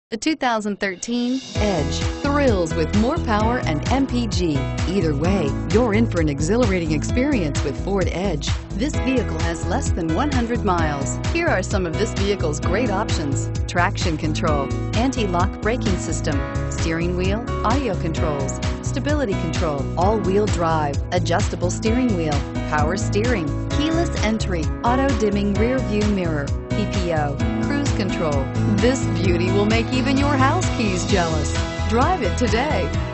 The 2013 Edge thrills with more power and MPG. Either way, you're in for an exhilarating experience with Ford Edge. This vehicle has less than 100 miles. Here are some of this vehicle's great options: traction control, anti-lock braking system, steering wheel audio controls, stability control, all-wheel drive, adjustable steering wheel, power steering, keyless entry, auto-dimming rear view mirror, PPO, cruise control. This beauty will make even your house keys jealous. Drive it today.